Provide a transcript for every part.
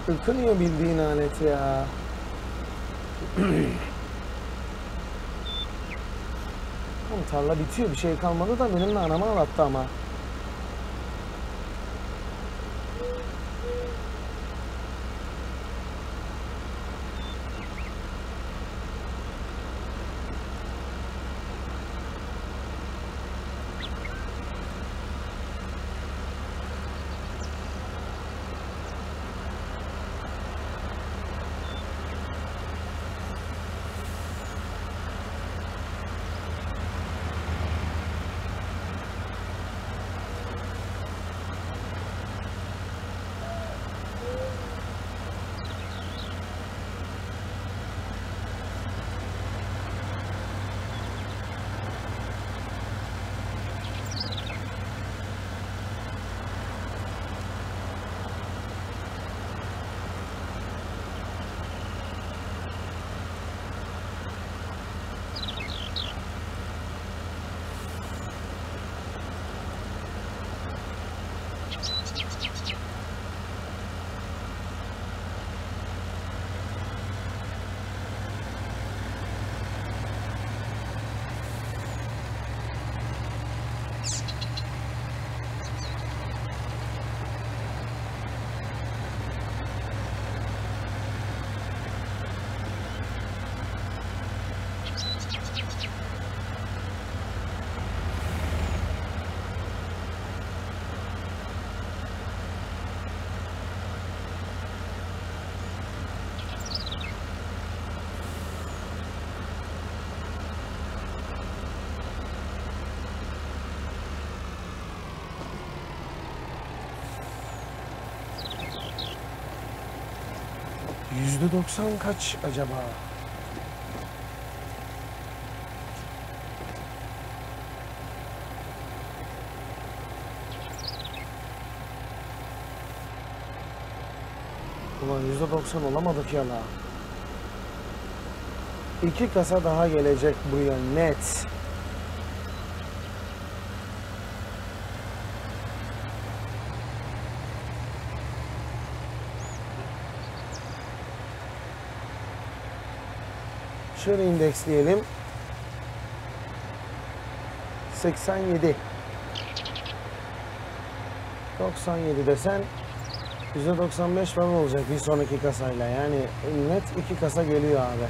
Ikınıyor bildiğin alet ya. Tamam, tarla bitiyor, bir şey kalmadı da benimle anamı ağlattı ama. %90 kaç acaba? Ulan %90 olamadık ya la. 2 kasa daha gelecek buraya net. Şöyle indeksleyelim. 87. 97 desen %95 falan olacak bir sonraki kasayla. Yani net 2 kasa geliyor abi.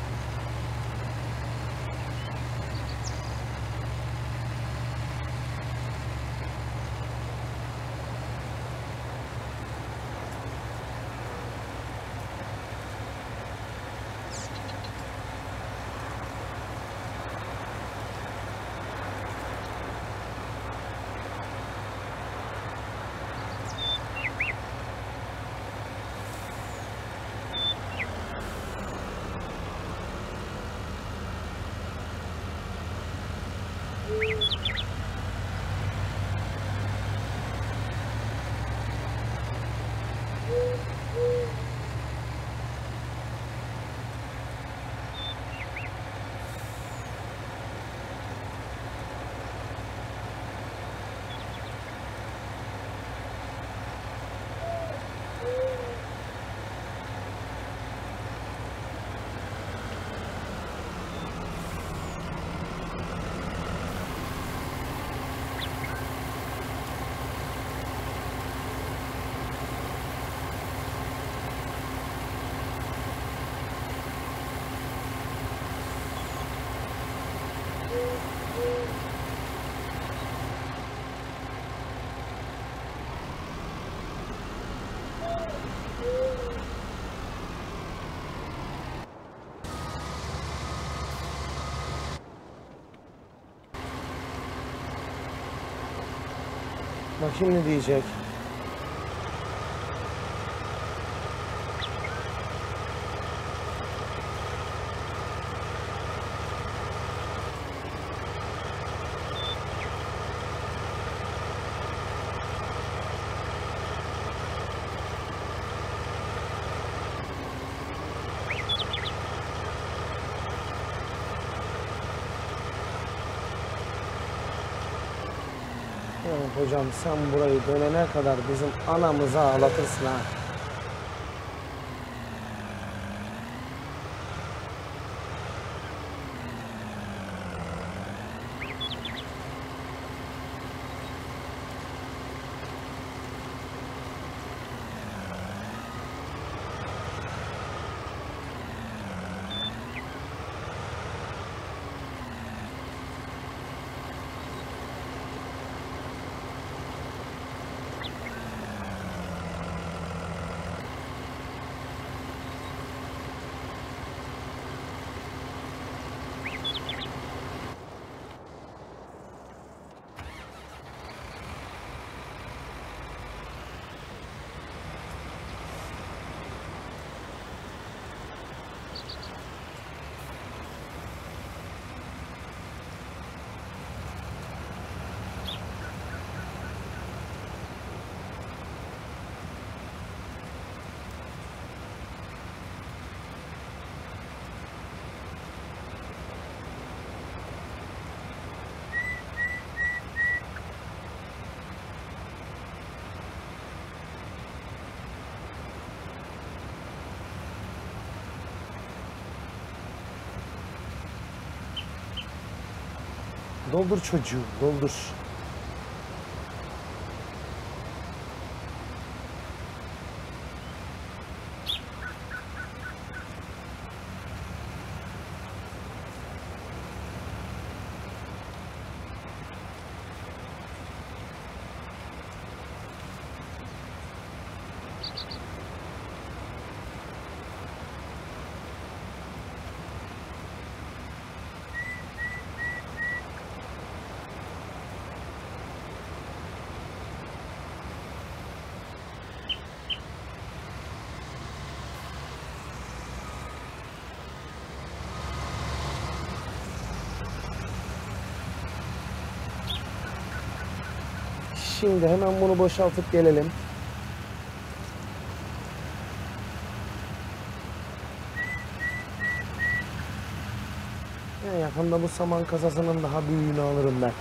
Bakayım ne diyecek. Hocam sen burayı dönene kadar bizim anamızı ağlatırsın ha. Doldur çocuğum, doldur. Şimdi hemen bunu boşaltıp gelelim. En yakında bu saman kasasının daha büyüğünü alırım ben.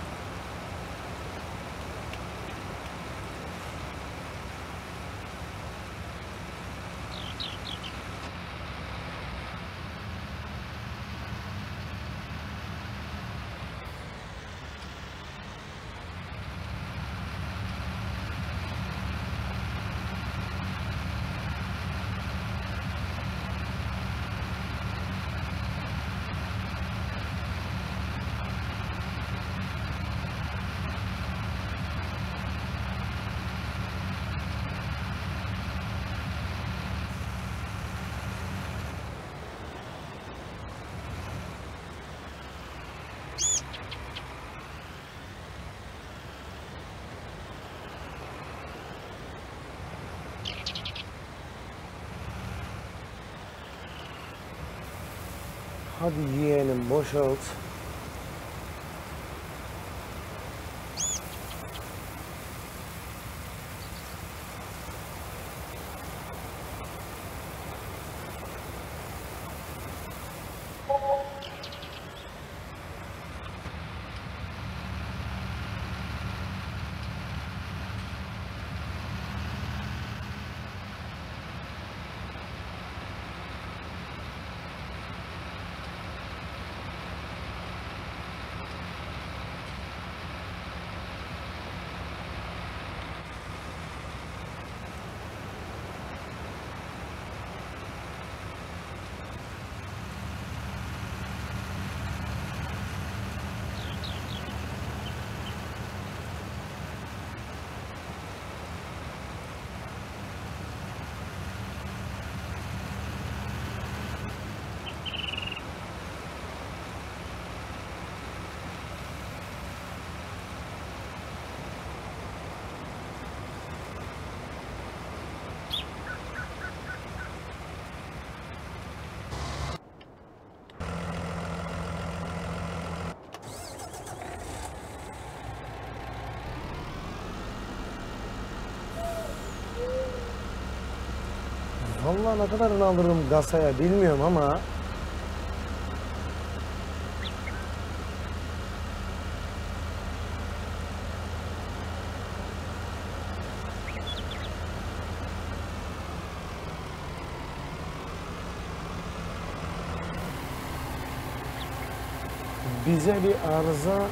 Hadi yiyelim, boşalt. Vallahi ne kadarını alırım kasaya bilmiyorum ama bize bir arıza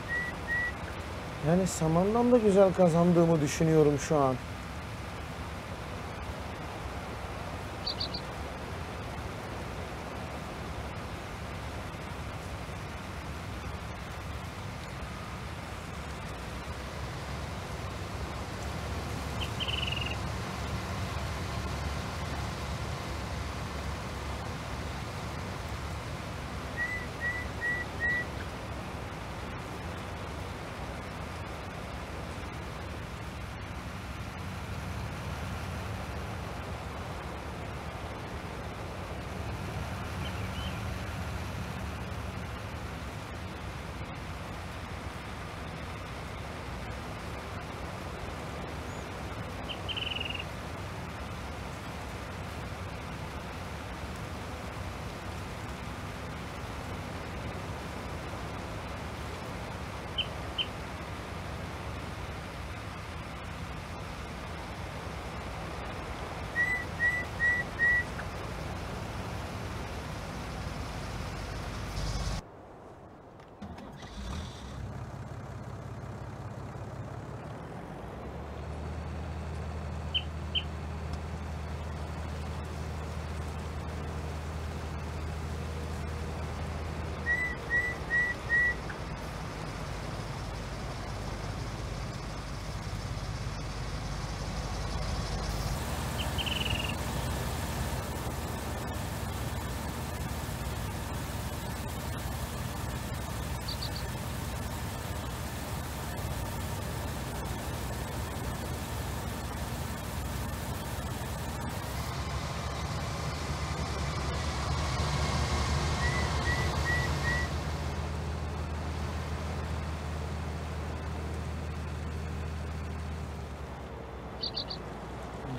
yani samandan da güzel kazandığımı düşünüyorum şu an.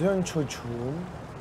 Dön çocuğum.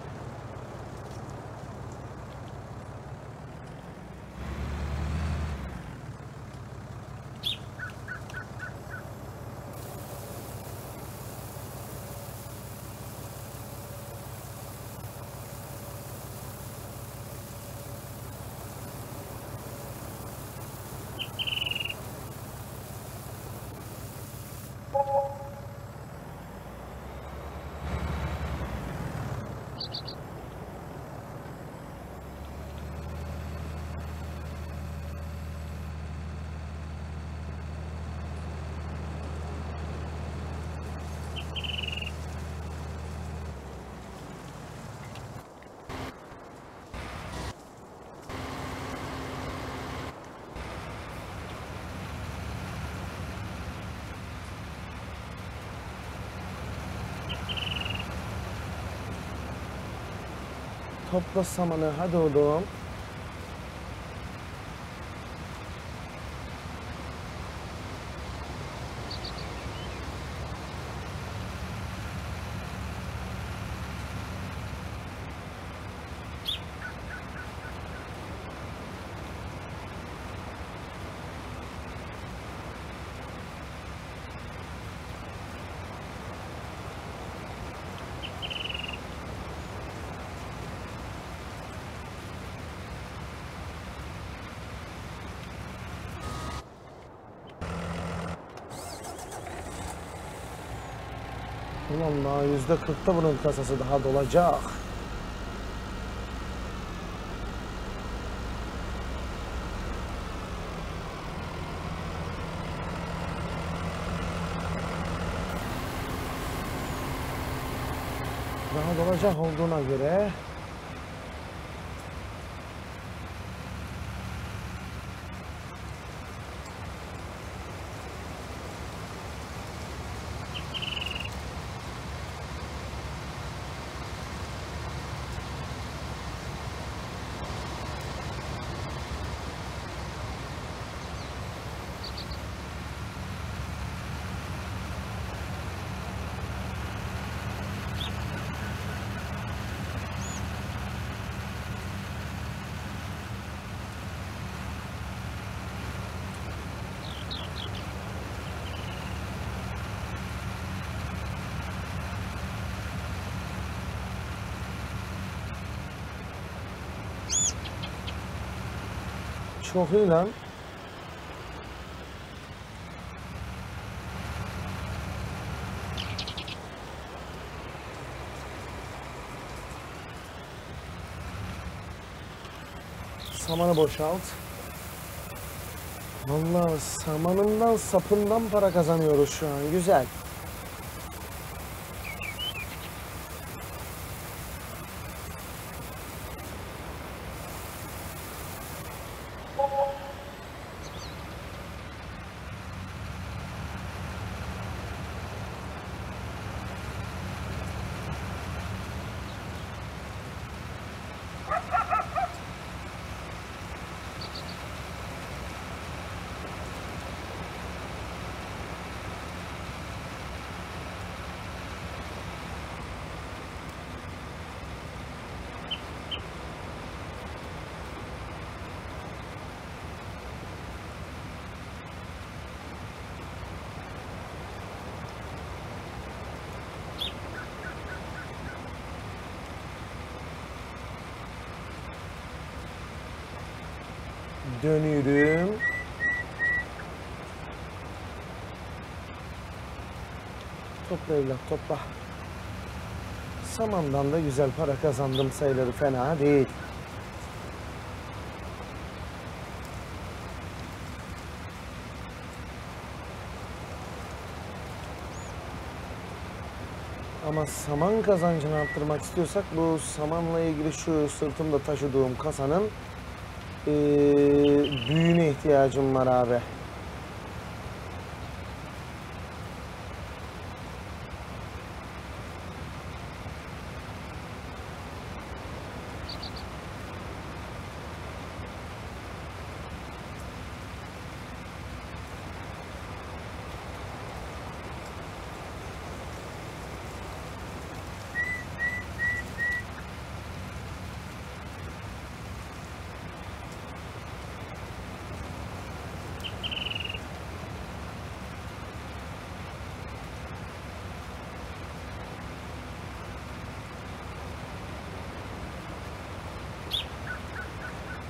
Topla samanı, hadi oğlum. Ulan daha %40'ta bunun kasası daha dolacak. Daha dolacak olduğuna göre çok iyi lan. Samanı boşalt. Vallahi samanından sapından para kazanıyoruz şu an. Güzel. Dönüyorum. Topla evlat, topla. Samandan da güzel para kazandım sayıları, fena değil. Ama saman kazancını arttırmak istiyorsak bu samanla ilgili şu sırtımda taşıdığım kasanın büyüğüne ihtiyacım var abi.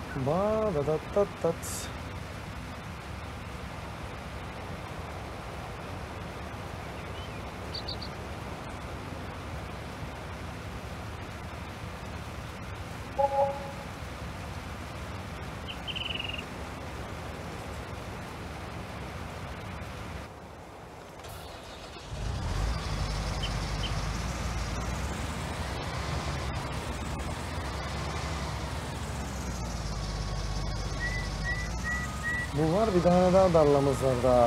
Ba da da da da. Bu var, bir tane daha darlamız var daha.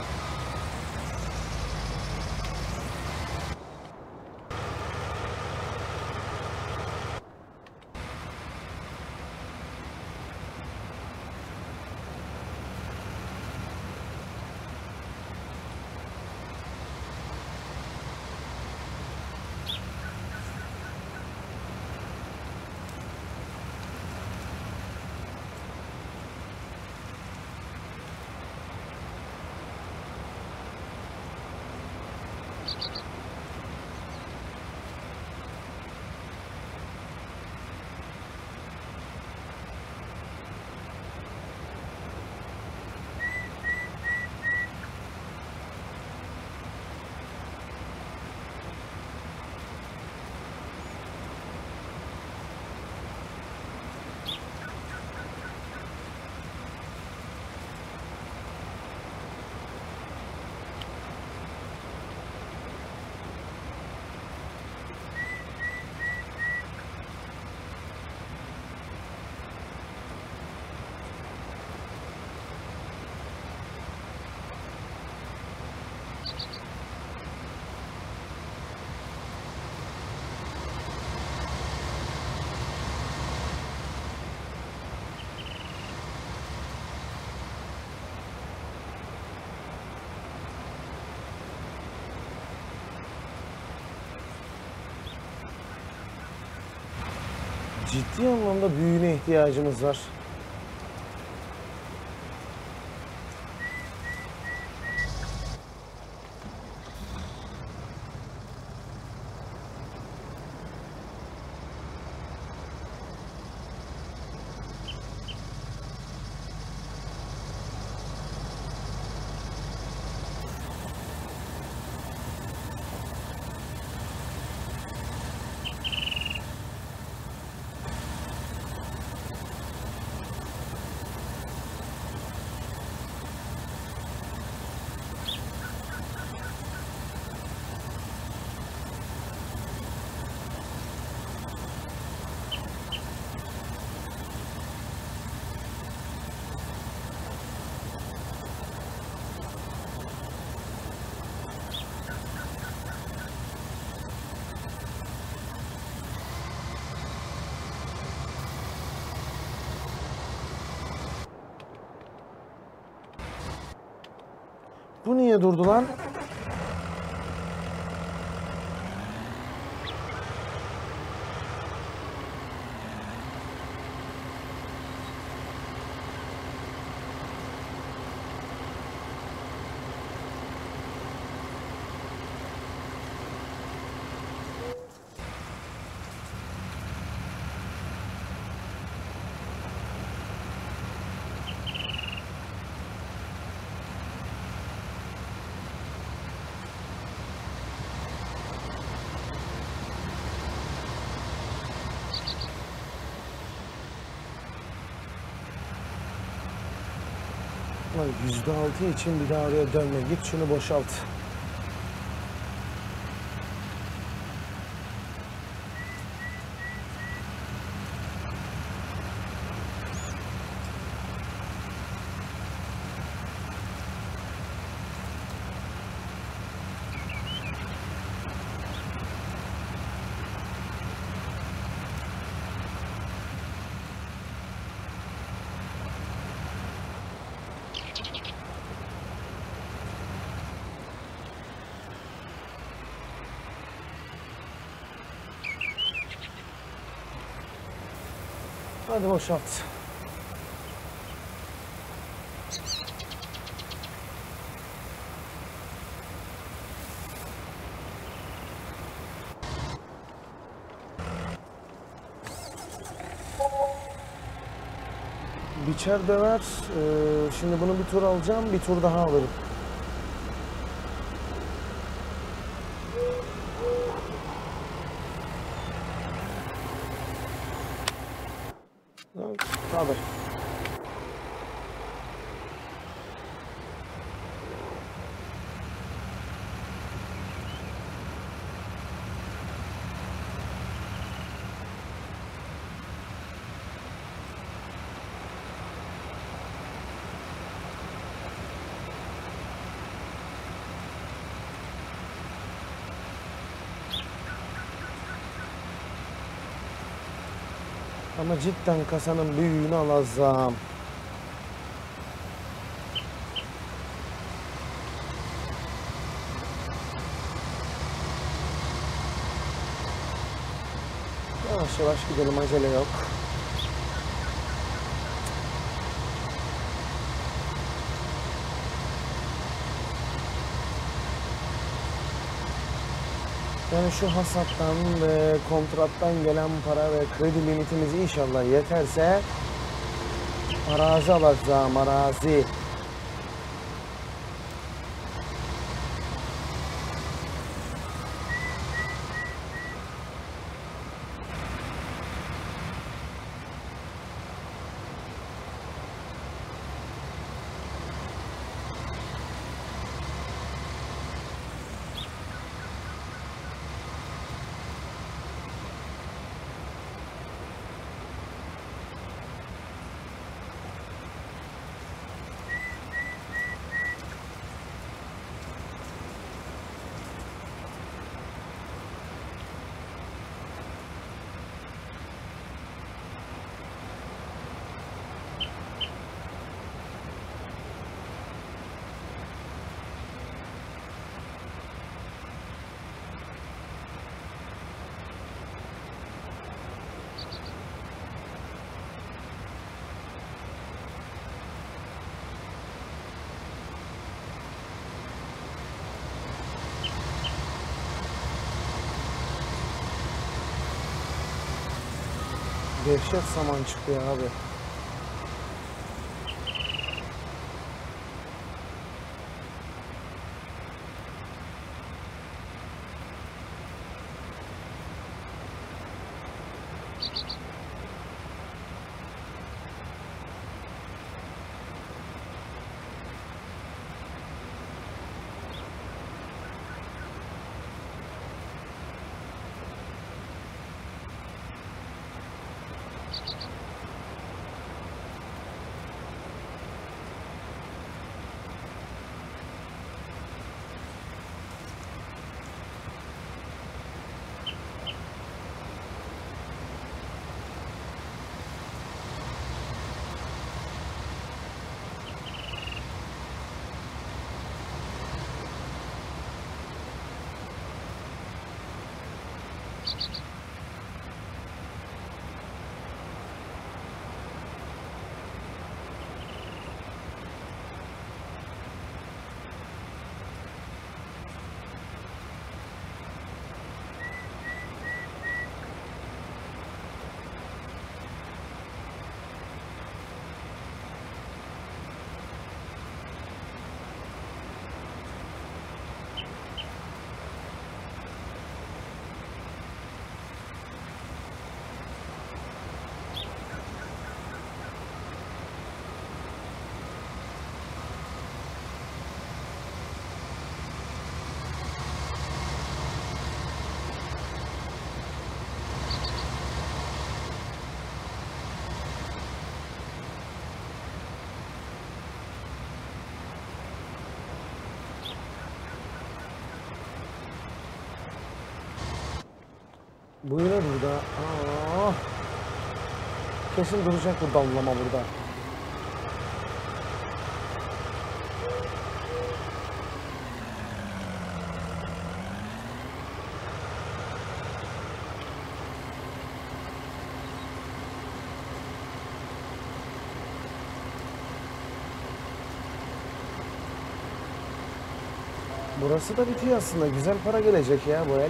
Ciddi anlamda büyüğüne ihtiyacımız var. Bu niye durdu lan? Lan %6 için bir daha oraya dönme. Git şunu boşalt. Hadi boşalt. biçer döver. Şimdi bunu bir tur alacağım, bir tur daha alırım. Tabii. Ama cidden kasanın büyüğünü alacağım. Yavaş yavaş gidelim, acele yok. Yani şu hasattan ve kontrattan gelen para ve kredi limitimiz inşallah yeterse arazi alacağım, arazi. Dehşet saman çıkıyor abi. Bu yine burada. Aa, kesin duracak bu dallama burada. Burası da bitiyor aslında. Güzel para gelecek ya bu el.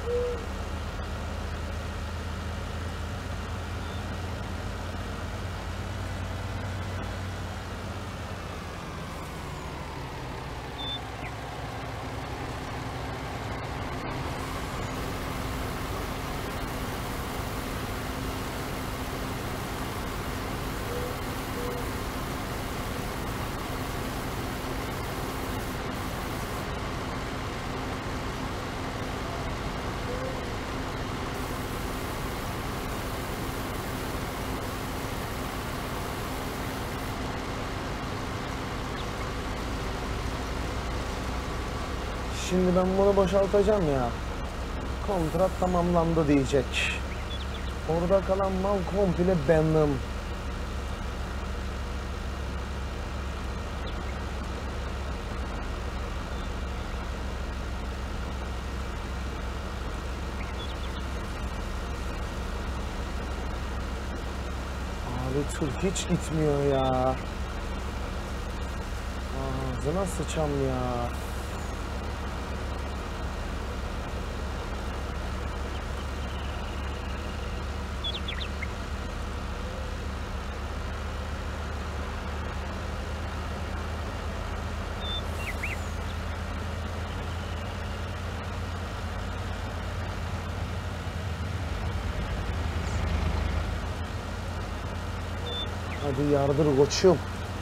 Şimdi ben bunu boşaltacağım ya. Kontrat tamamlandı diyecek. Orada kalan mal komple benim. Abi Türk hiç gitmiyor ya. Ağzına sıçam ya. Hadi yardır koçum.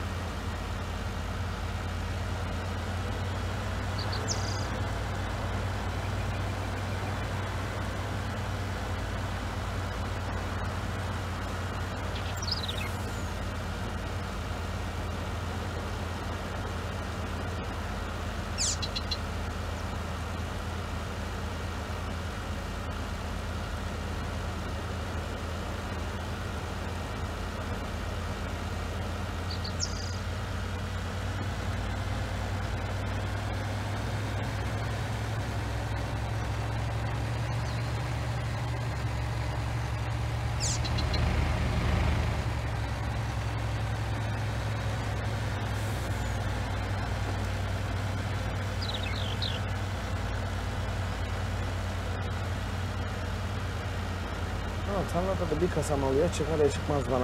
Tarlada da bir kasa mal ya çıkar ya çıkmaz bana.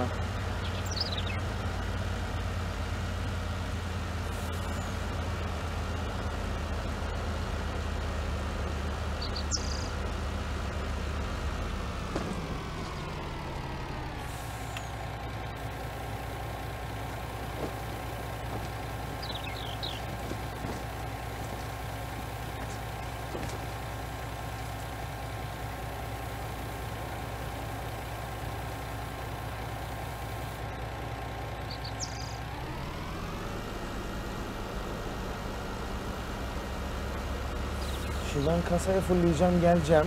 Şimdi ben kasaya fullleyeceğim, geleceğim.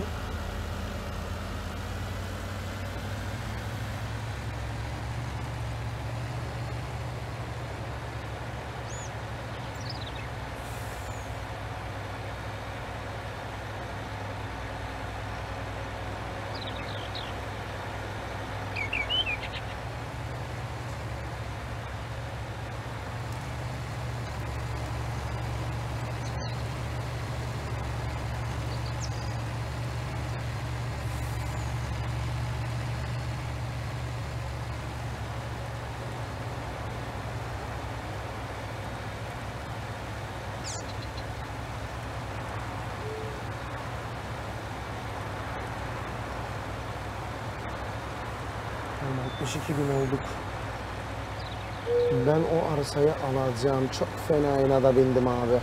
Tamam, 62.000 olduk. Ben o arsayı alacağım. Çok fena inada bindim abi.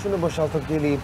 şunu boşaltıp geleyim.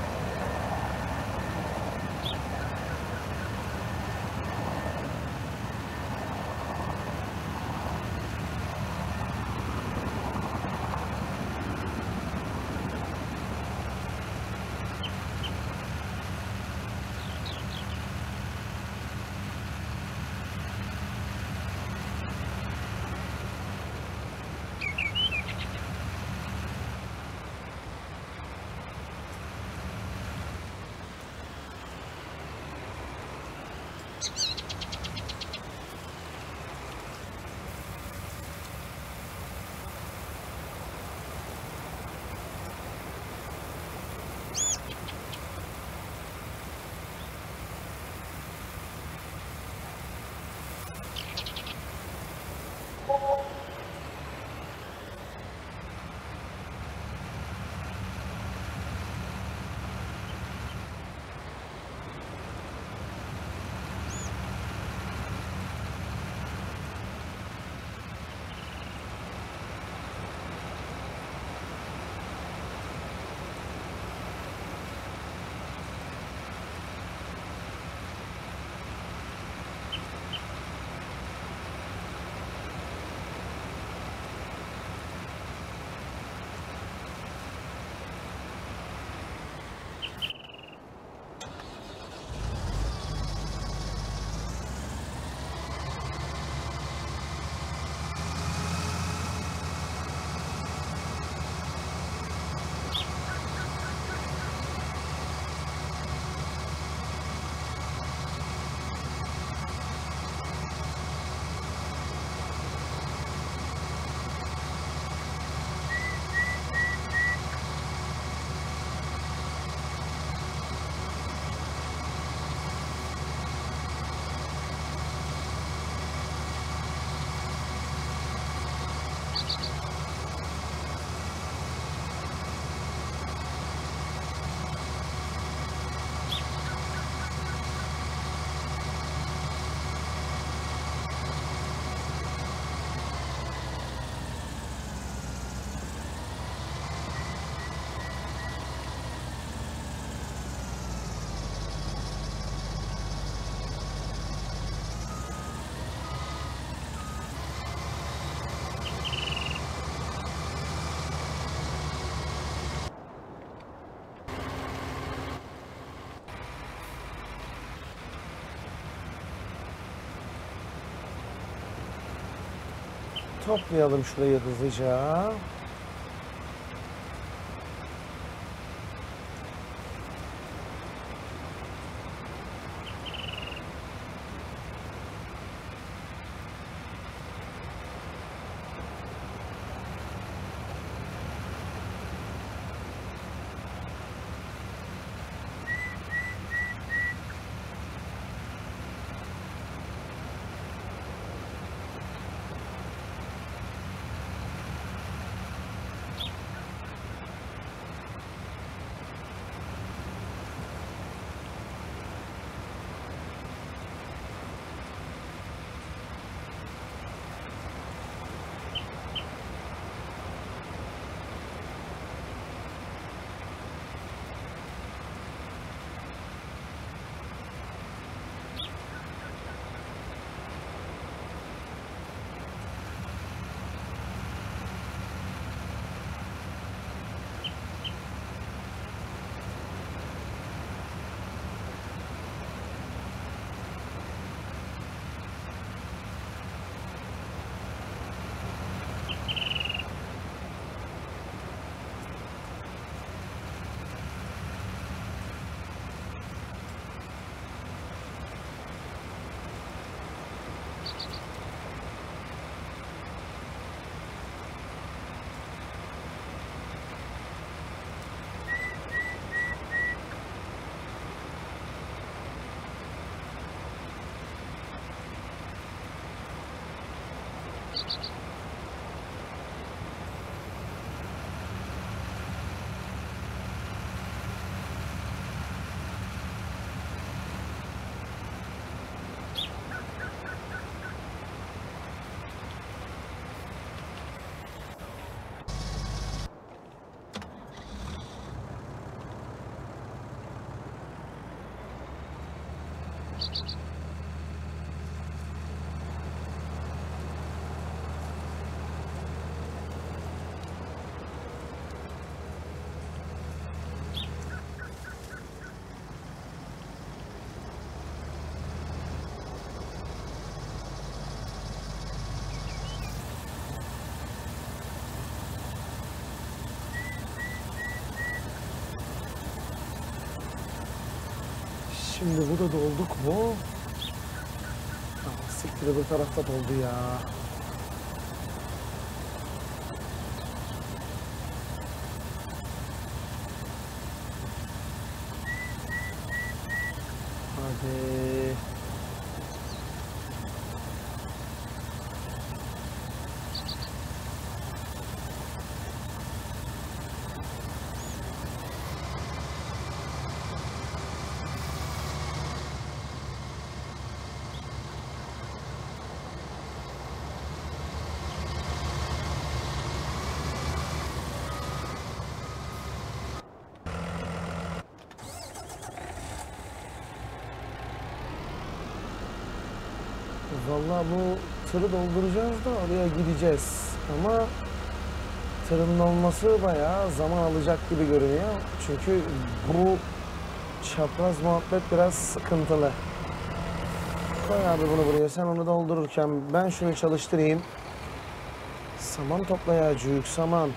Toplayalım şurayı hızlıca. Şimdi bu da dolduk mu? Ah, siktir, öbür tarafta doldu ya. Hadi. Vallahi bu tırı dolduracağız da oraya gideceğiz. Ama tırın olması bayağı zaman alacak gibi görünüyor. Çünkü bu çapraz muhabbet biraz sıkıntılı. Koy abi bunu buraya. Sen onu doldururken ben şunu çalıştırayım. Saman toplayacak, saman.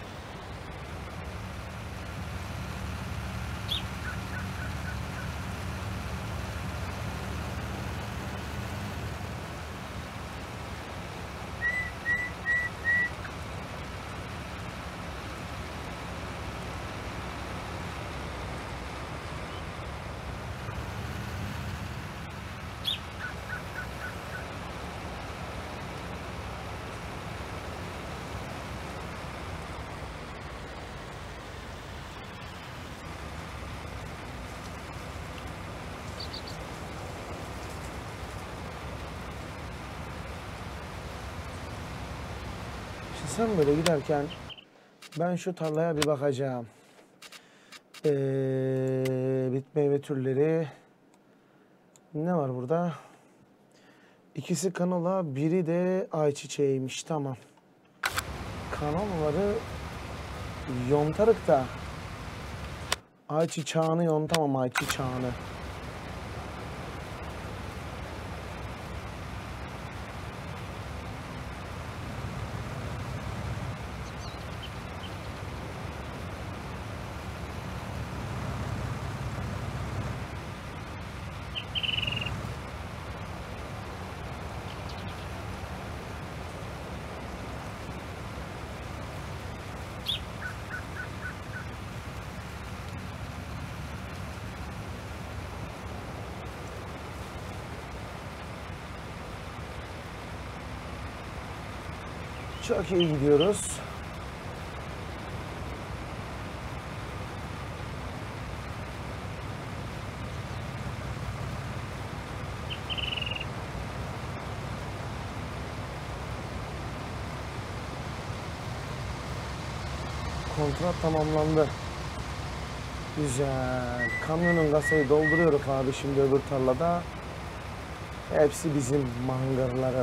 Sen böyle giderken ben şu tarlaya bir bakacağım. Bit meyve türleri. Ne var burada? İkisi kanola, biri de ayçiçeğiymiş. Tamam. Kanolaları yontarık da ayçiçeğini yontamam, ayçiçeğini. Çok iyi gidiyoruz. Kontrat tamamlandı. Güzel. Kamyonun kasayı dolduruyoruz abi şimdi öbür tarlada. Hepsi bizim mangırların.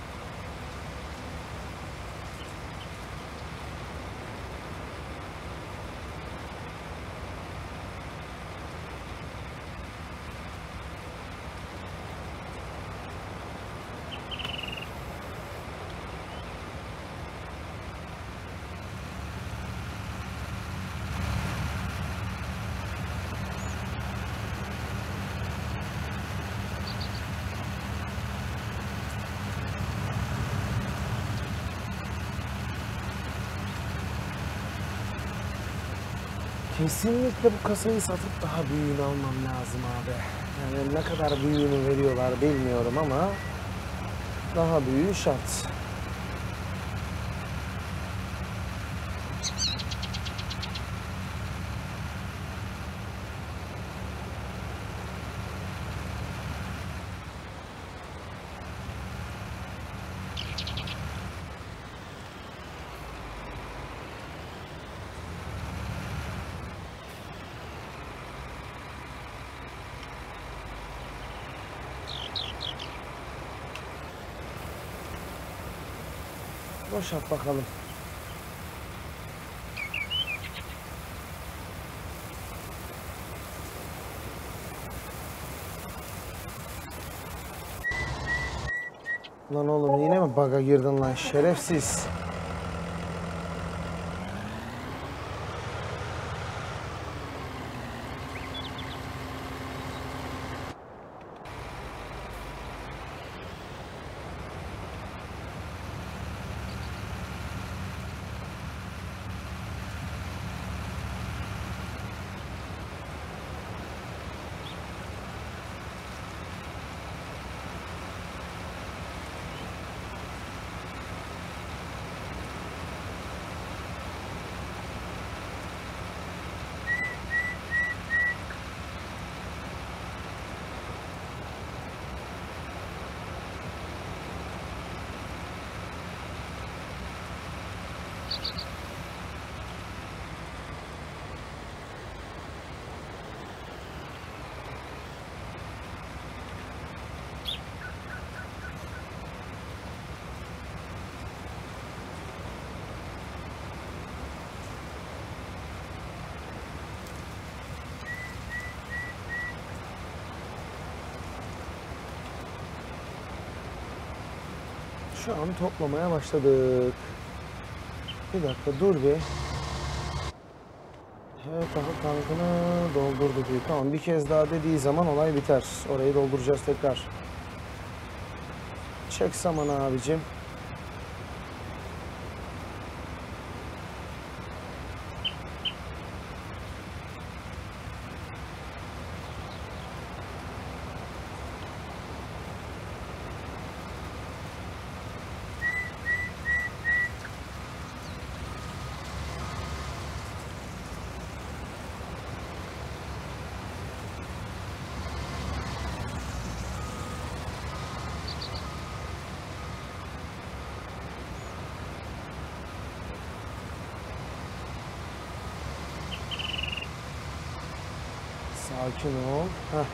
Kesinlikle bu kasayı satıp daha büyüğünü almam lazım abi. Yani ne kadar büyüğünü veriyorlar bilmiyorum ama daha büyüğü şart. Boşalt bakalım. Lan oğlum yine mi bug'a girdin lan şerefsiz. Şu an toplamaya başladık. Bir dakika dur bir. Evet, tankını doldurdu diyor. Tamam, bir kez daha dediği zaman olay biter. Orayı dolduracağız tekrar. Çek samanı abicim. Sakin ol. Heh.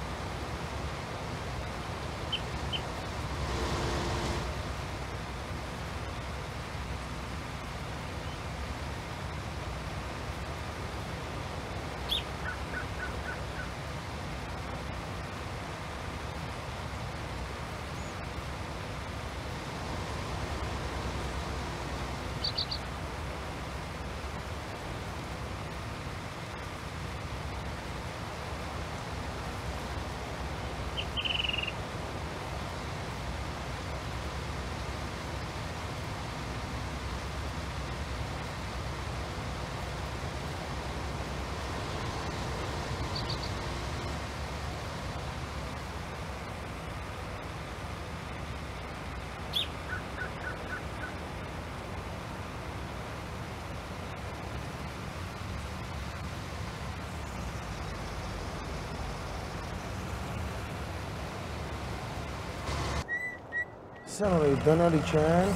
Sen orayı dönerken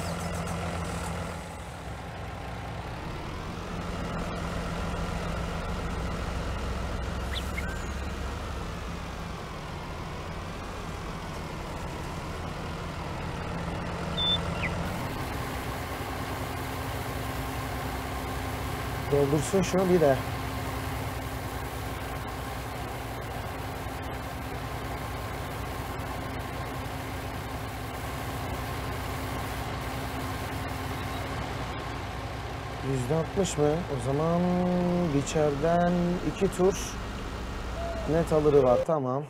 doldursun şunu bir de. %60 mı? O zaman biçerden 2 tur net alırı var. Tamam.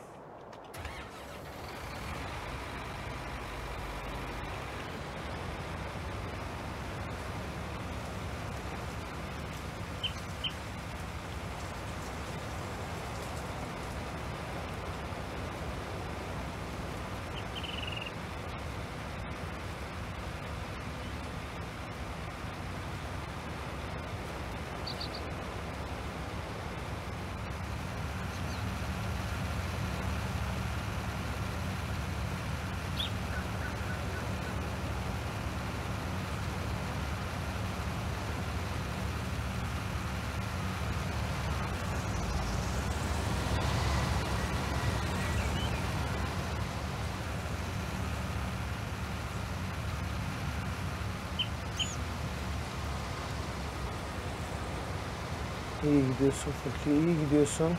İyi gidiyorsun Furki, iyi gidiyorsun.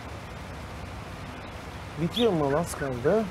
Bitiyor mu? Az kaldı.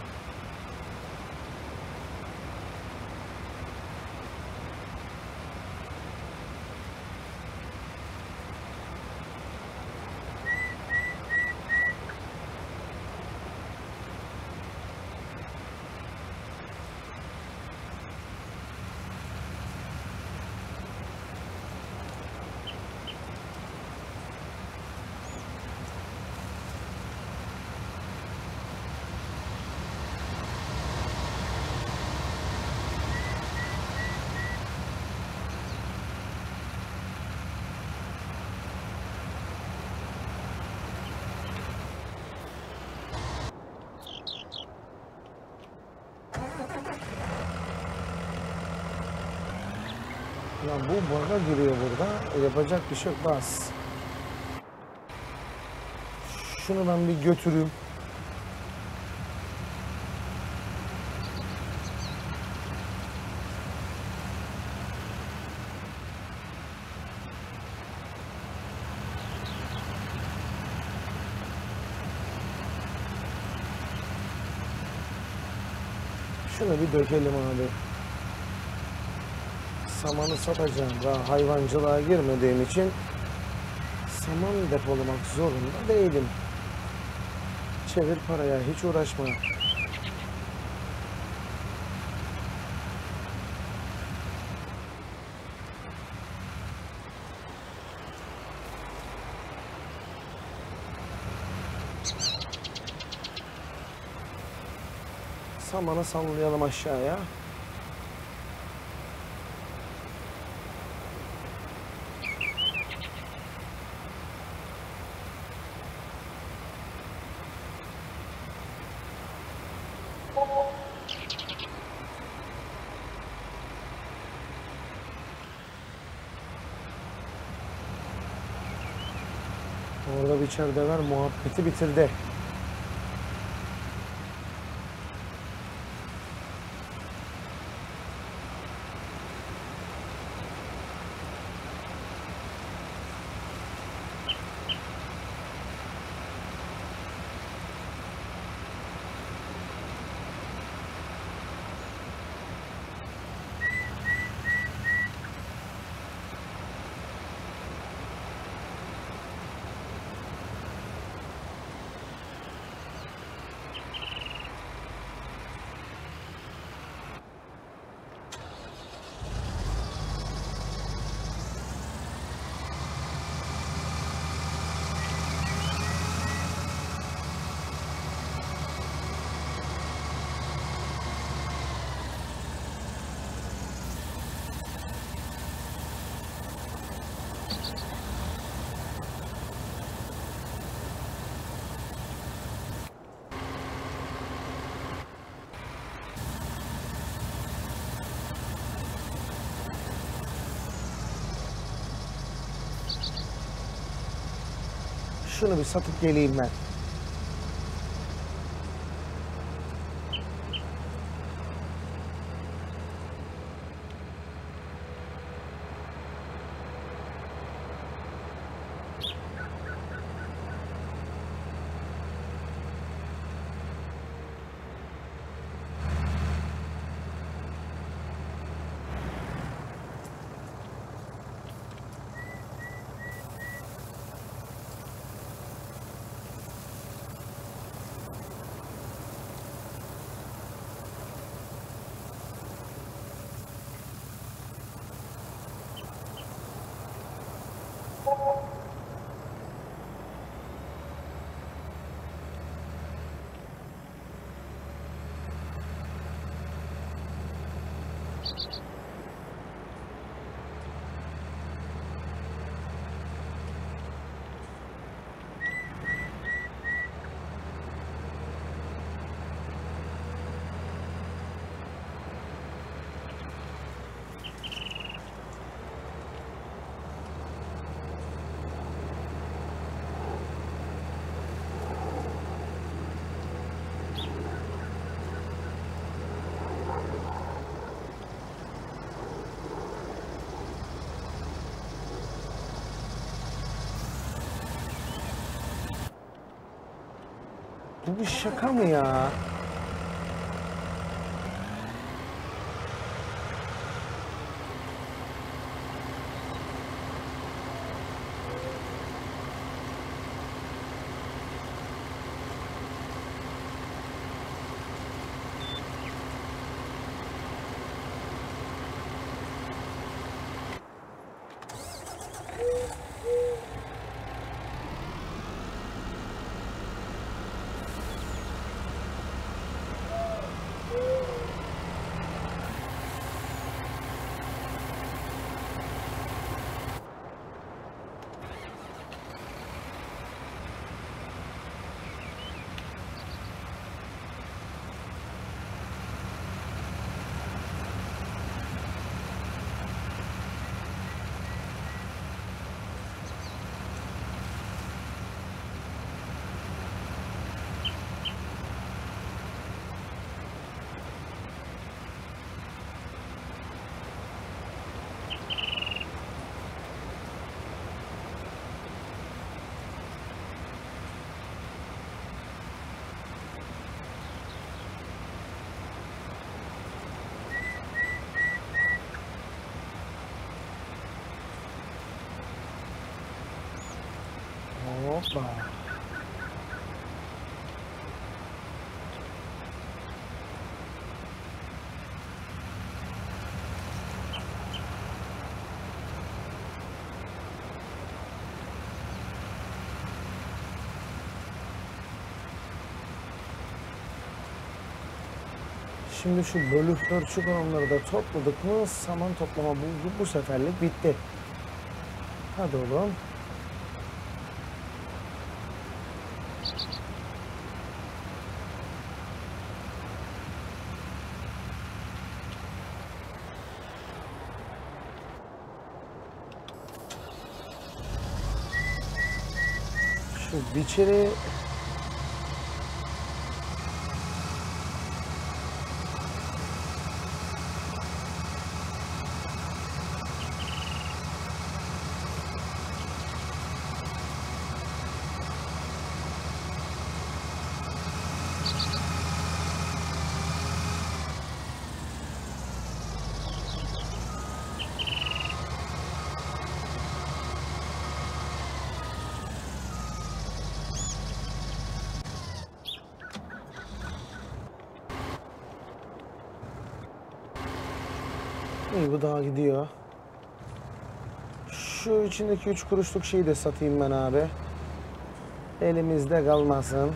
Ya bu bug'a giriyor burada. Yapacak bir şey yok. Bas. Şunu ben bir götüreyim. Şunu bir dökelim abi. Samanı satacağım. Daha hayvancılığa girmediğim için saman depolamak zorunda değilim. Çevir paraya, hiç uğraşma. Samanı sallayalım aşağıya. Orada bir içeride var, muhabbeti bitirdi. Şunu bir satıp geleyim ben. Bu bir şaka mı ya? Hoppa. Şimdi şu bölükler çukuranları da topladık mı saman toplama bu seferlik bitti. Hadi oğlum. Şu biçeri İyi, bu daha gidiyor. Şu içindeki 3 kuruşluk şeyi de satayım ben abi. Elimizde kalmasın.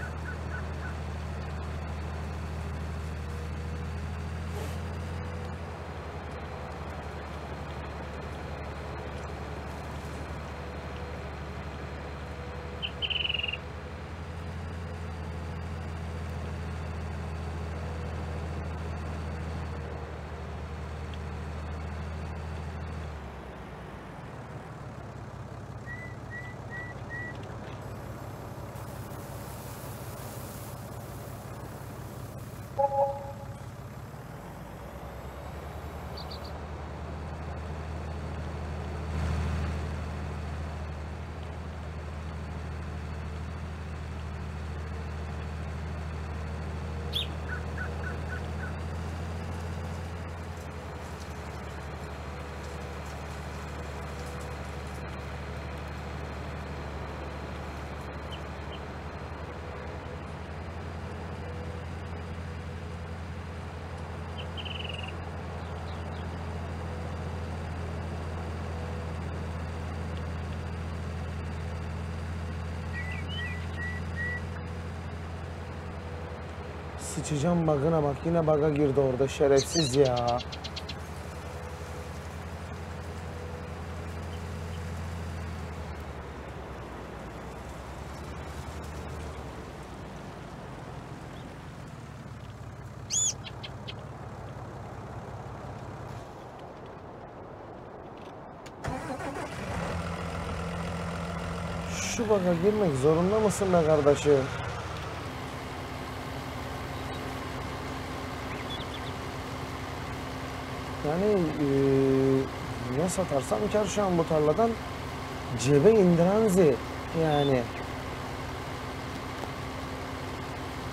Sıçacağım bug'ına bak, yine bug'a girdi orada şerefsiz ya. Şu bug'a girmek zorunda mısın be kardeşim? Yani ne satarsam kar şu an bu tarladan, cebe indiren yani.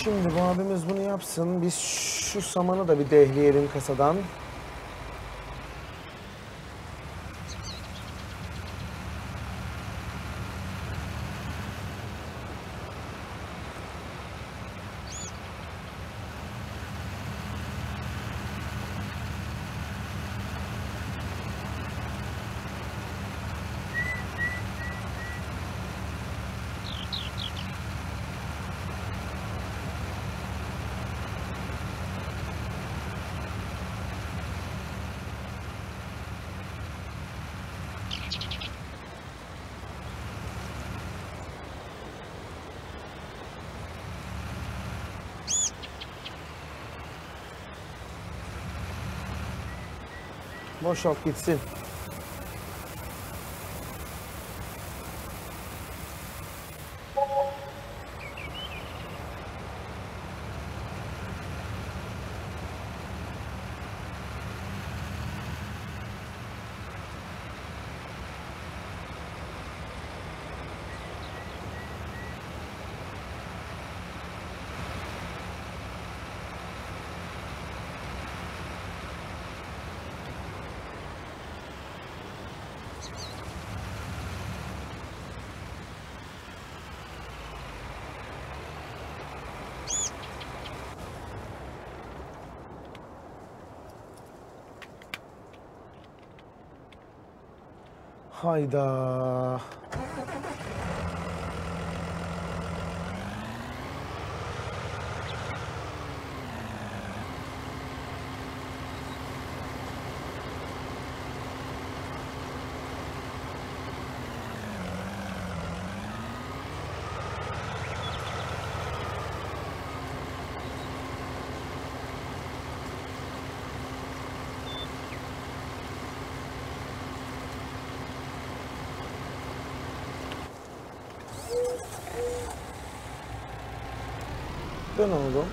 Şimdi bu abimiz bunu yapsın. Biz şu samanı da bir dehleyelim kasadan. Boşalt gitsin. Hayda. Dön oğlum.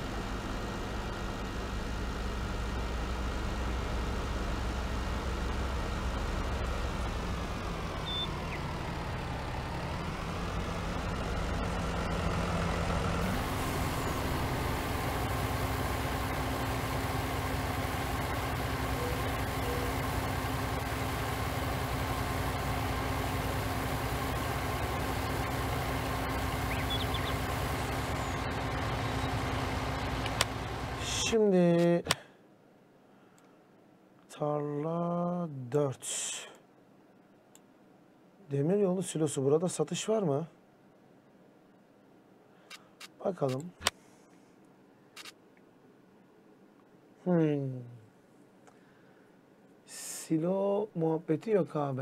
Şimdi tarla 4. Demiryolu silosu, burada satış var mı? Bakalım. Silo muhabbeti yok abi.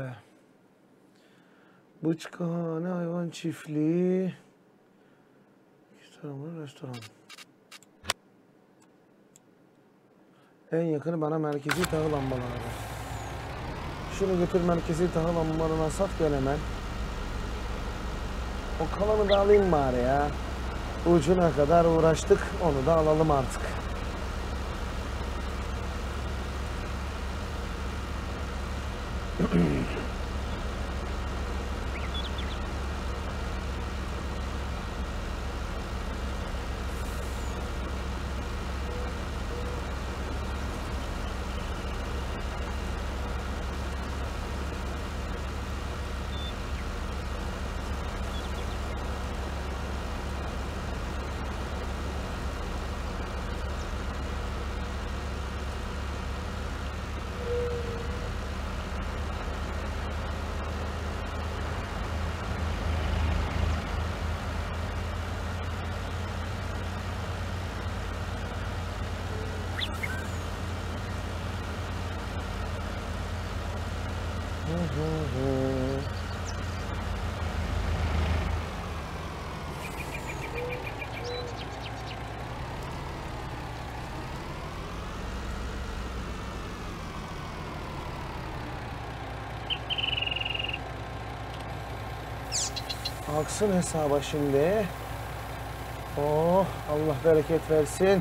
Bıçkıhane, hayvan çiftliği, restoran. En yakını bana merkezi tahıl ambarları. Şunu götür merkezi tahıl ambarına sat gel hemen. O kalanı da alayım bari ya. Ucuna kadar uğraştık, onu da alalım artık. Aksın hesaba şimdi. Oh, Allah bereket versin.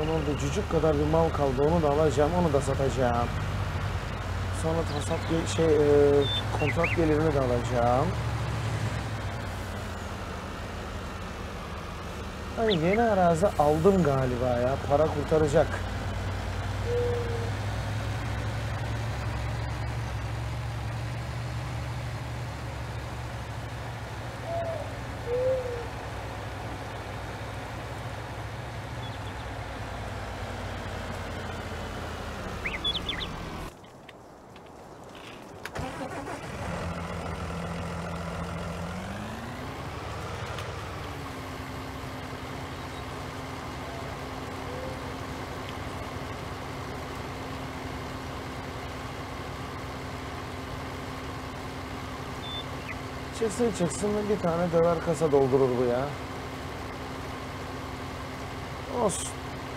Ulan orada cücük kadar bir mal kaldı. Onu da alacağım. Onu da satacağım. Sonra kontrat gelirini de alacağım. Hani yeni arazi aldım galiba ya. Para kurtaracak. Çıksın bir tane döver kasa doldurur bu ya. Olsun.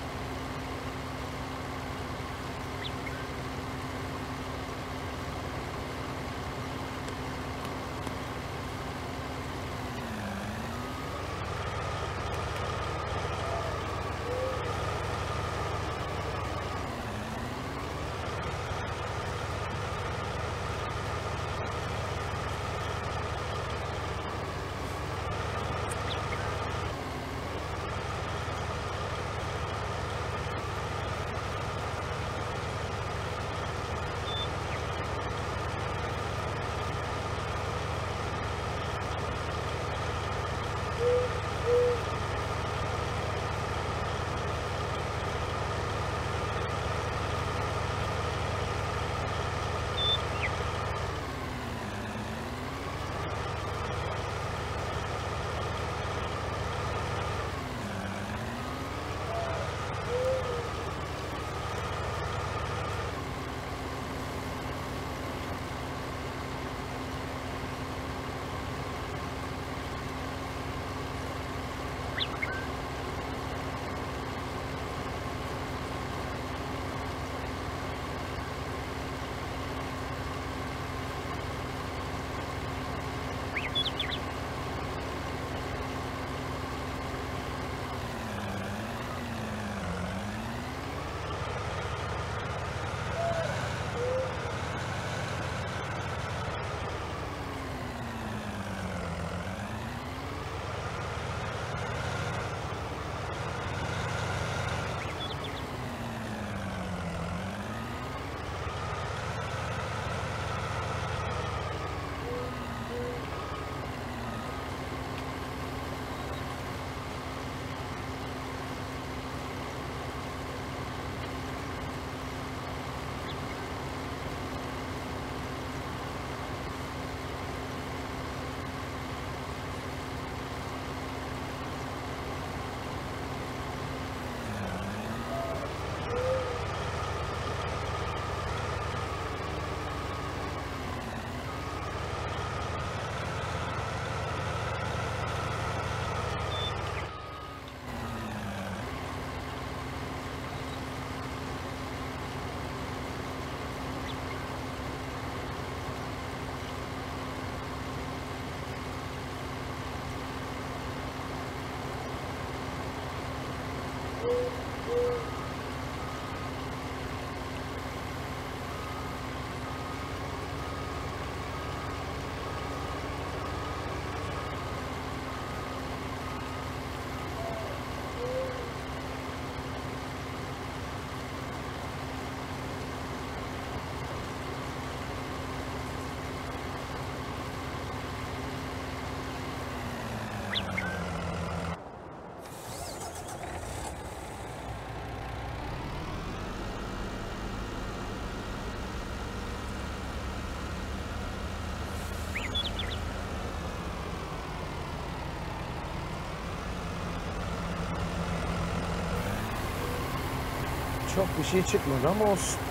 Çok bir şey çıkmadı ama olsun.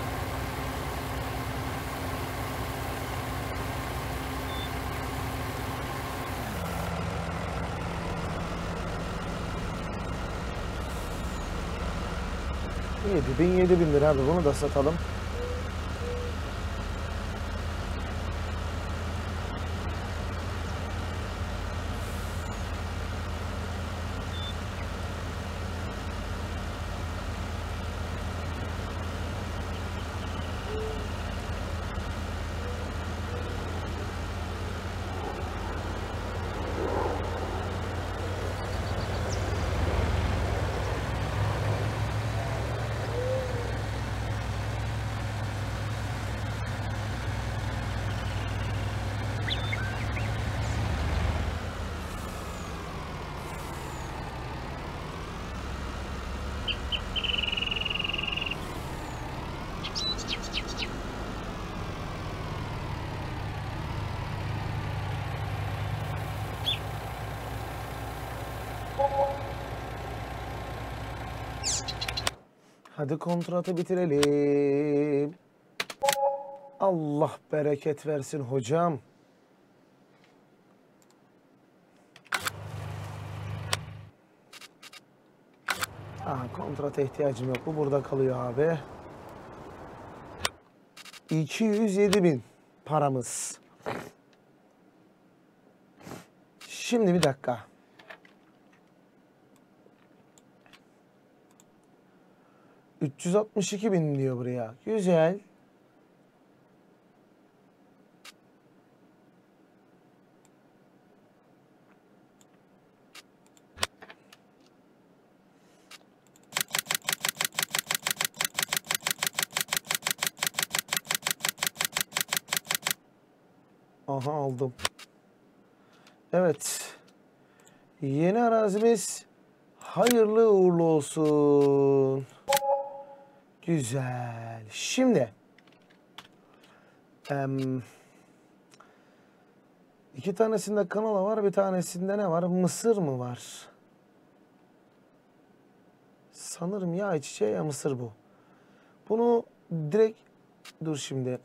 $7.000 lira abi, bunu da satalım. Hadi kontratı bitirelim. Allah bereket versin hocam. Kontrata ihtiyacım yok. Bu burada kalıyor abi. 207.000 paramız. Şimdi bir dakika. 362.000 diyor buraya. Güzel. Aha aldım. Evet. Yeni arazimiz hayırlı uğurlu olsun. Güzel. Şimdi iki tanesinde kanola var, bir tanesinde ne var? Mısır mı var? Sanırım ya ayçiçeği ya mısır bu. Bunu direkt dur şimdi.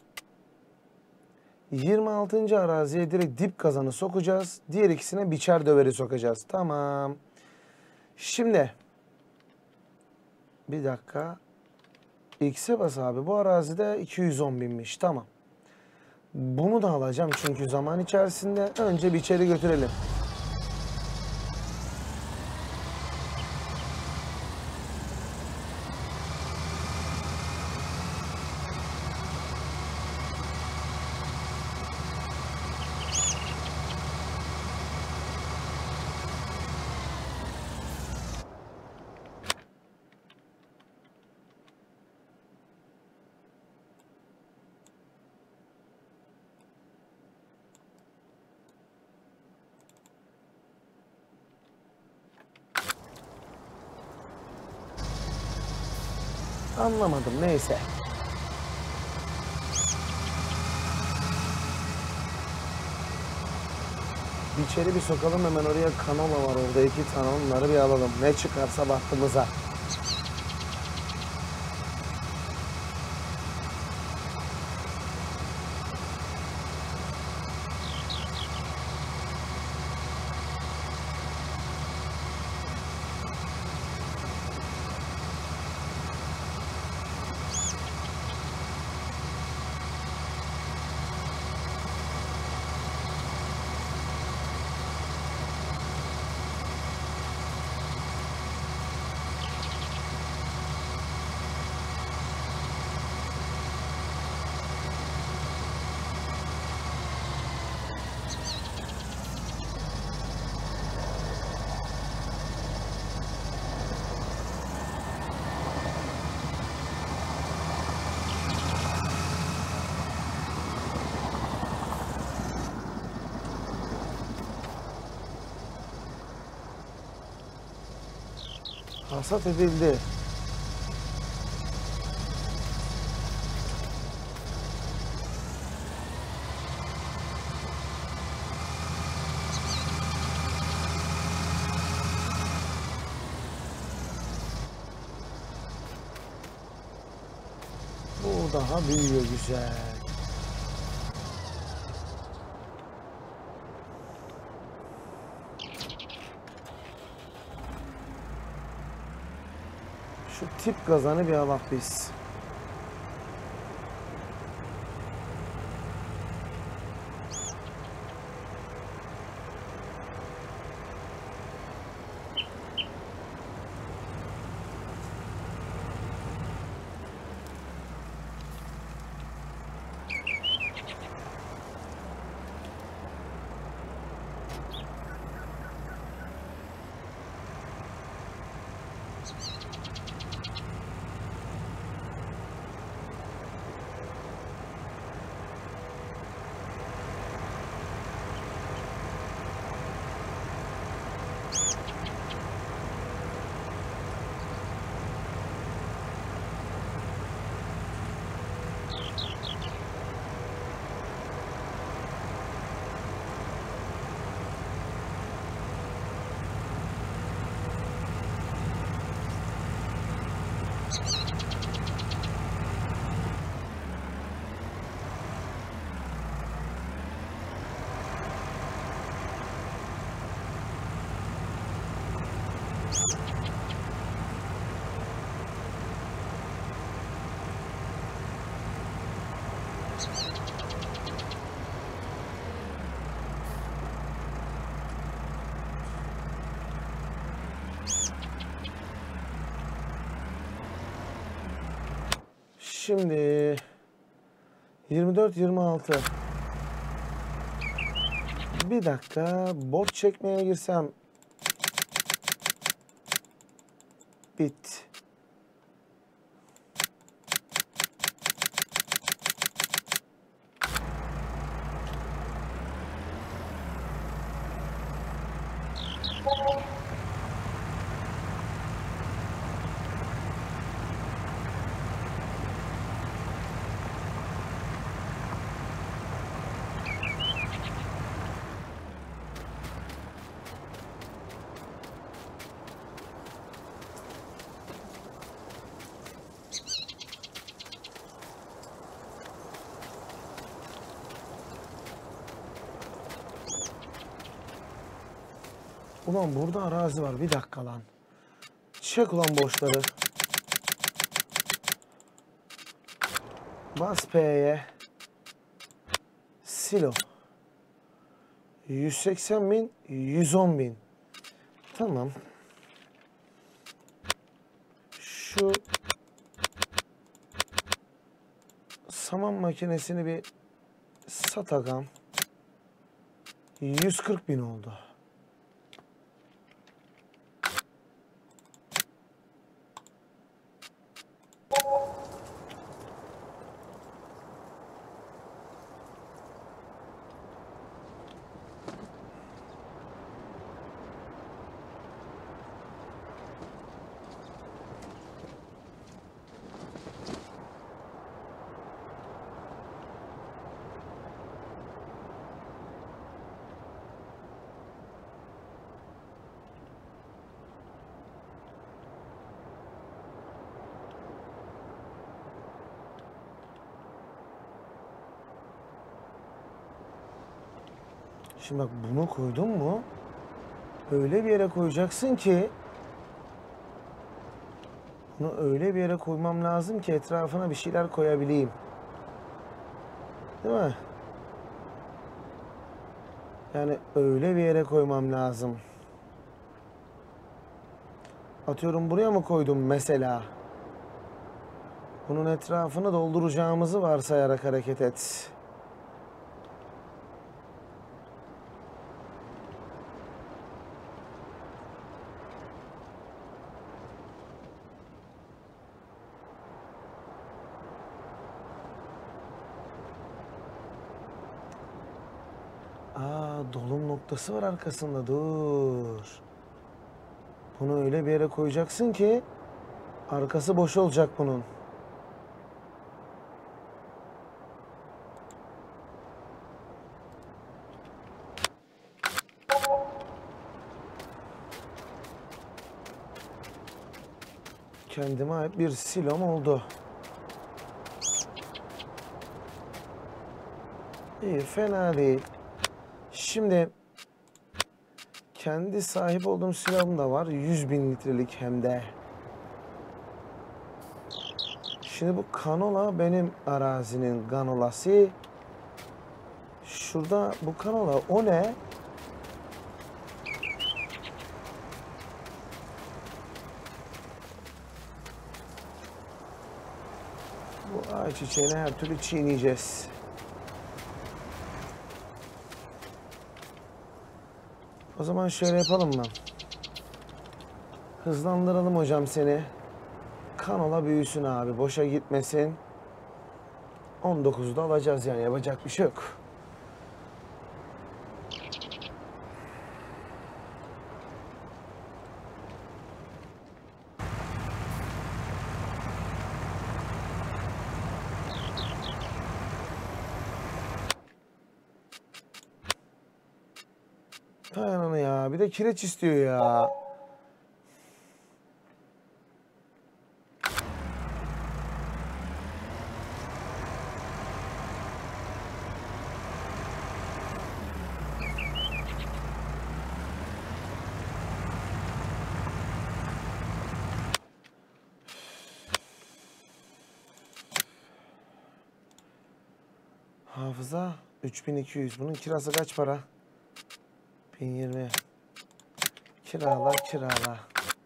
26. araziye direkt dip kazanı sokacağız. Diğer ikisine biçer döveri sokacağız. Tamam. Şimdi bir dakika. X'e bas abi. Bu arazide 210.000'miş. Tamam. Bunu da alacağım çünkü zaman içerisinde önce biçeri götürelim. Anlamadım. Neyse. İçeri bir sokalım hemen oraya kanola var orada 2 tane onları bir alalım. Ne çıkarsa bahtımıza. Hasat edildi. Bu daha büyüyor güzel. Şu tip kazanı bir alak biz. Şimdi 24-26. Bir dakika borç çekmeye girsem bit. Ulan burada arazi var. Bir dakika lan. Çek ulan borçları. Bas P'ye. Silo. 180.000, 110.000. Tamam. Şu saman makinesini bir sat agam. 140.000 oldu. Şimdi bak bunu koydun mu? Öyle bir yere koyacaksın ki bunu öyle bir yere koymam lazım ki etrafına bir şeyler koyabileyim. Değil mi? Yani öyle bir yere koymam lazım. Atıyorum buraya mı koydum mesela? Bunun etrafını dolduracağımızı varsayarak hareket et. Dolum noktası var arkasında. Dur. Bunu öyle bir yere koyacaksın ki arkası boş olacak bunun. Kendime ait bir silom oldu. İyi, fena değil. Şimdi kendi sahip olduğum silahım da var. 100.000 litrelik hem de. Şimdi bu kanola benim arazinin kanolası. Şurada bu kanola o ne? Bu ağaç çiçeğini her türlü çiğneyeceğiz. O zaman şöyle yapalım mı? Hızlandıralım hocam seni. Kanola büyüsün abi. Boşa gitmesin. 19'da alacağız yani. Yapacak bir şey yok. Dayananı ya. Bir de kireç istiyor ya. Hafıza 3200. Bunun kirası kaç para? 1020. Kirala kirala.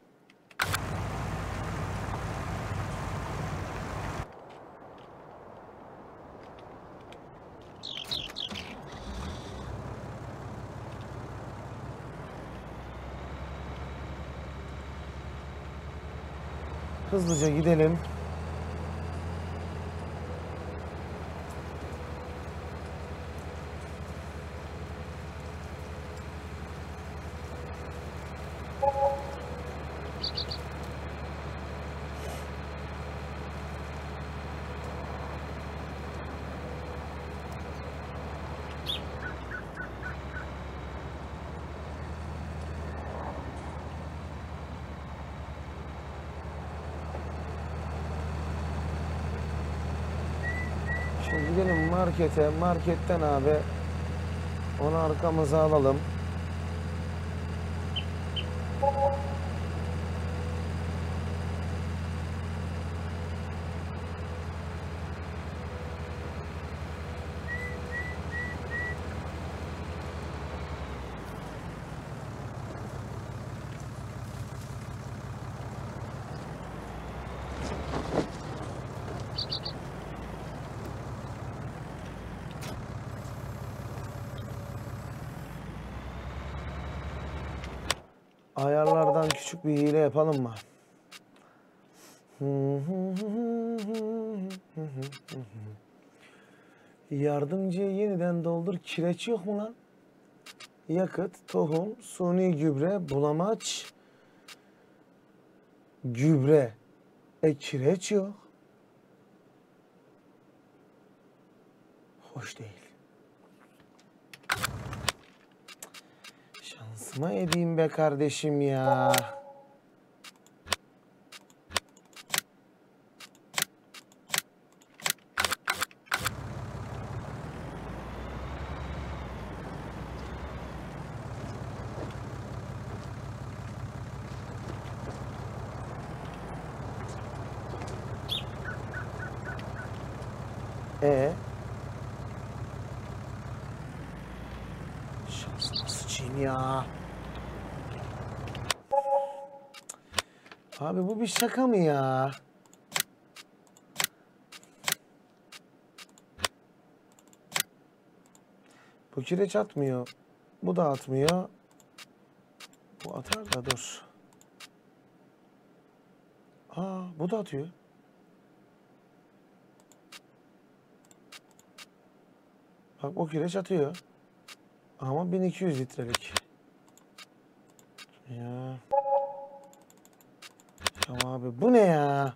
Hızlıca gidelim. Şimdi gidelim markete. Marketten abi onu arkamıza alalım. Ayarlardan küçük bir hile yapalım mı? Yardımcıyı yeniden doldur. Kireç yok mu lan? Yakıt, tohum, suni gübre, bulamaç, gübre. Kireç yok. Hoş değil. Şansıma edeyim be kardeşim ya. Şansına sıçayım ya. Abi bu bir şaka mı ya? Bu kireç atmıyor. Bu da atmıyor. Bu atar da dur. Aa, bu da atıyor. Bak o kireç atıyor. Ama 1200 litrelik. Ya. Ya abi bu ne ya?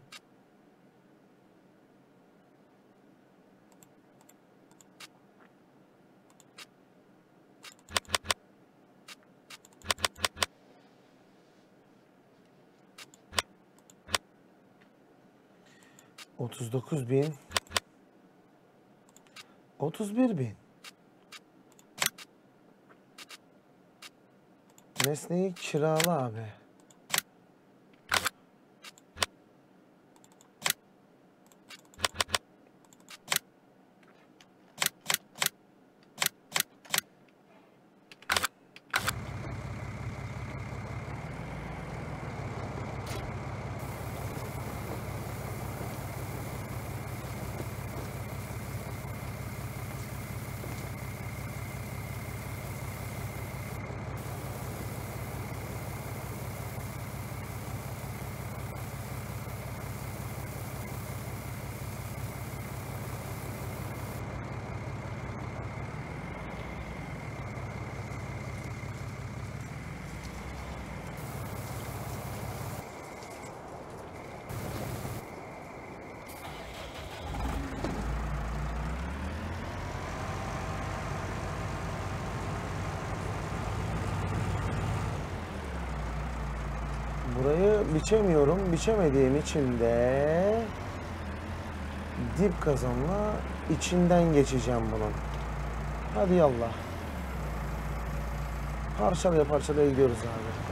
$39.000. 31.000. Nesneyi kirala abi. Burayı biçemiyorum. Biçemediğim için de dip kazanla içinden geçeceğim bunun. Hadi yallah. Parçalaya parçalaya gidiyoruz abi.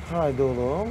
Haydi oğlum.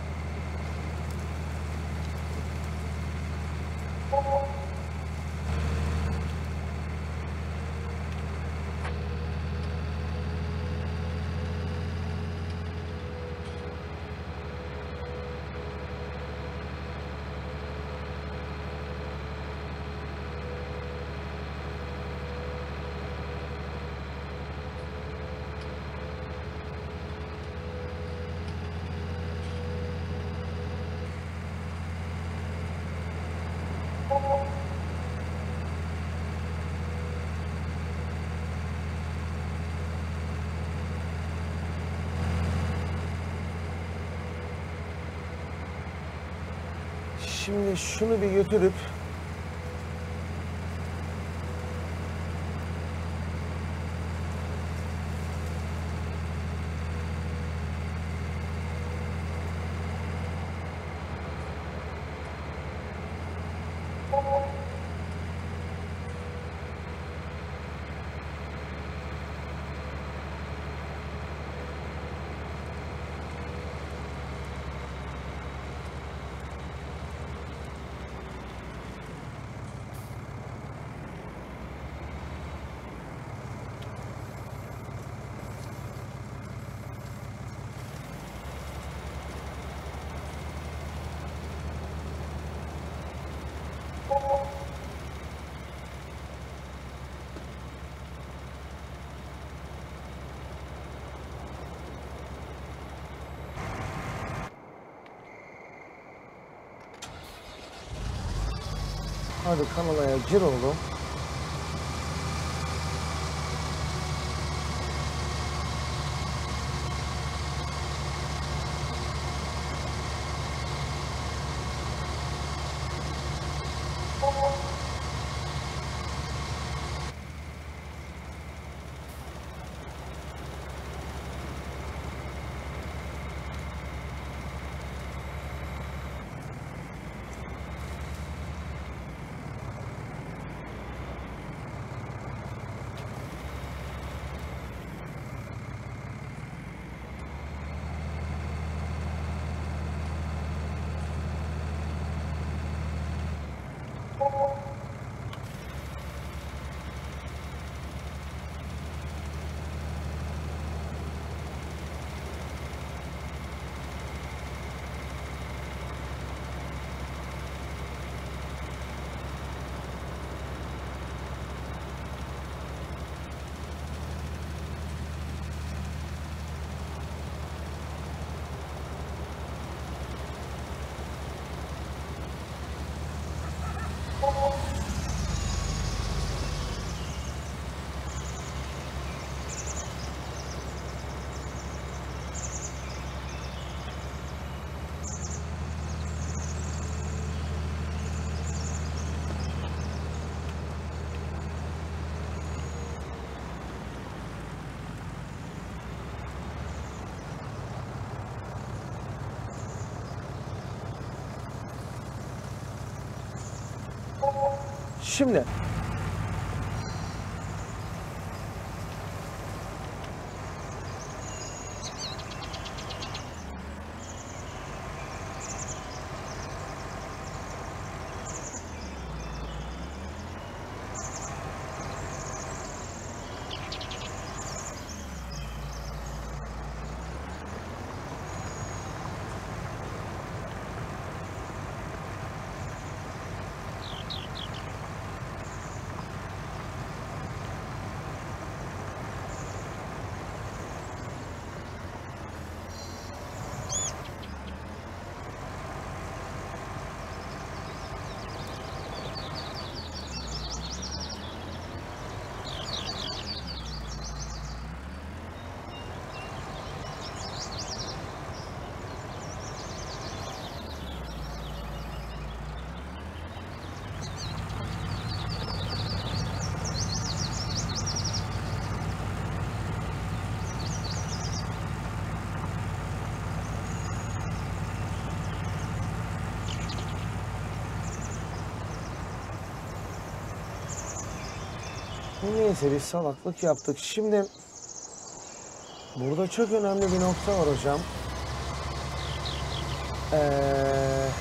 Şimdi şunu bir götürüp hadi kanalaya gir oğlum. Şimdi neyse biz salaklık yaptık. Şimdi burada çok önemli bir nokta var hocam. Ee,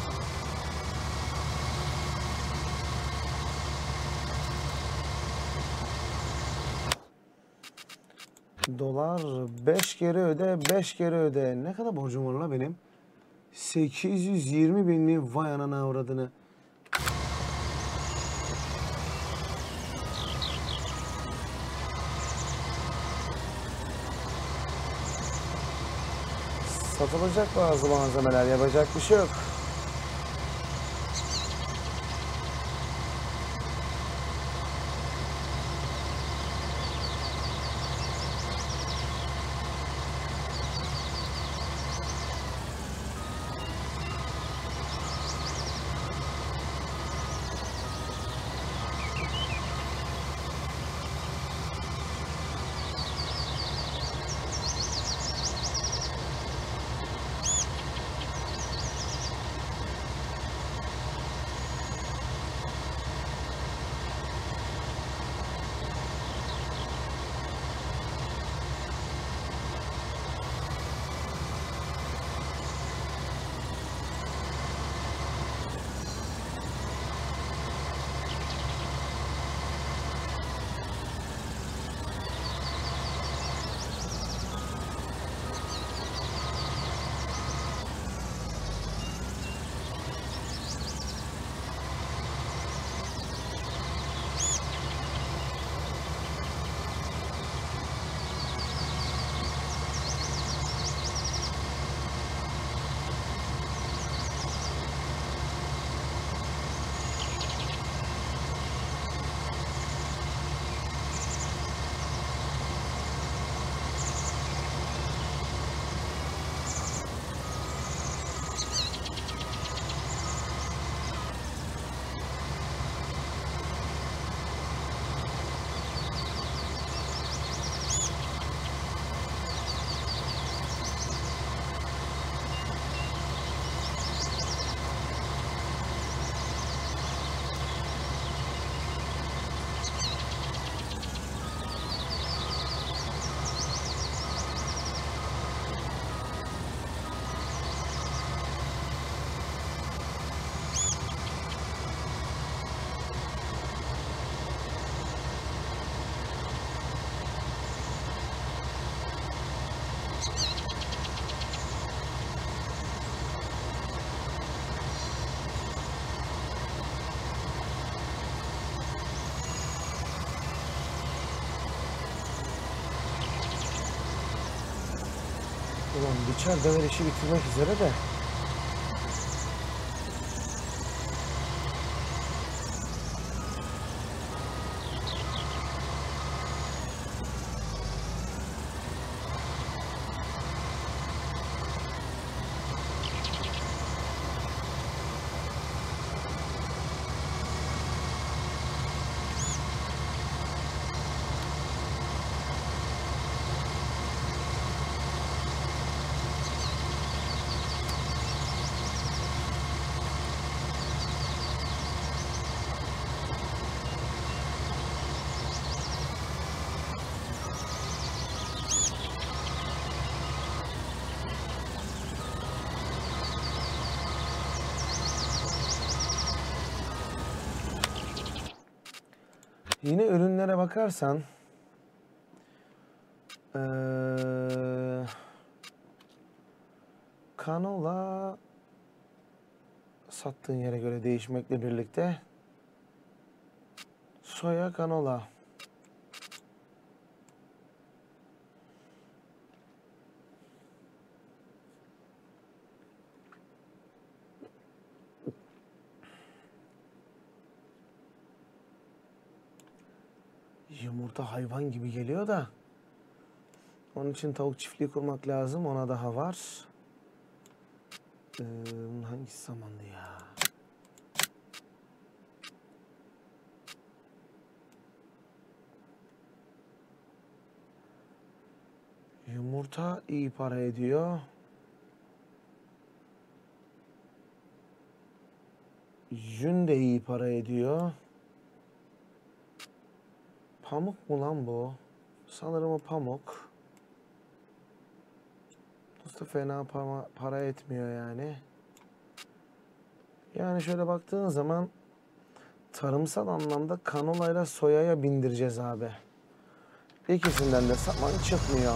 dolar 5 kere öde, 5 kere öde. Ne kadar borcum var la benim? 820 bin mi? Vay anana avradını. Satılacak bazı malzemeler, yapacak bir şey yok. Ulan bıçak döver işi bitirmek üzere de. Yine ürünlere bakarsan kanola sattığın yere göre değişmekle birlikte soya kanola. Yumurta hayvan gibi geliyor da onun için tavuk çiftliği kurmak lazım. Ona daha var. Hangisi zamandı ya? Yumurta iyi para ediyor. Yün de iyi para ediyor. Pamuk mu lan bu? Sanırım o pamuk. nüfusu fena para etmiyor yani. Yani şöyle baktığın zaman tarımsal anlamda kanolayla soyaya bindireceğiz abi. İkisinden de saman çıkmıyor.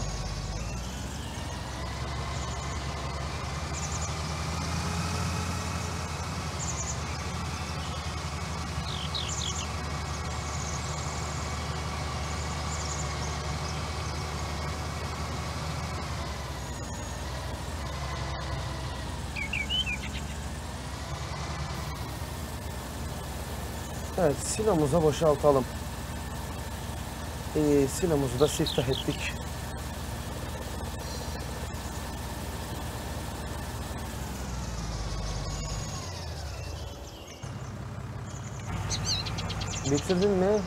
Evet, silomuza boşaltalım. Silomuzu da siftah ettik. Bitirdin mi?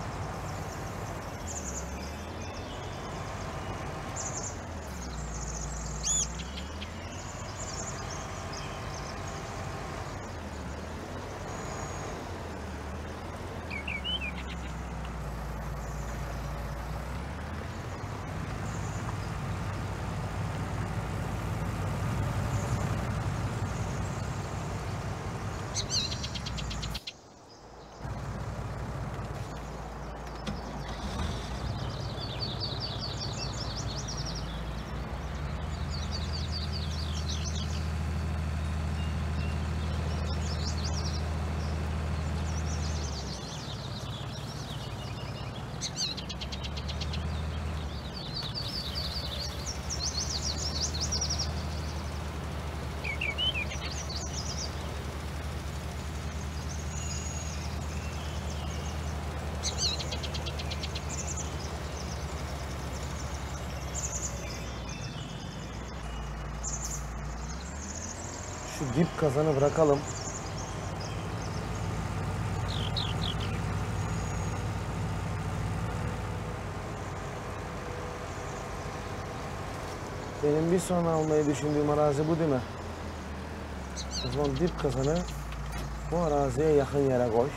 Şu dip kazanı bırakalım. Benim bir sonra almayı düşündüğüm arazi bu değil mi? O zaman dip kazanı bu araziye yakın yere koy.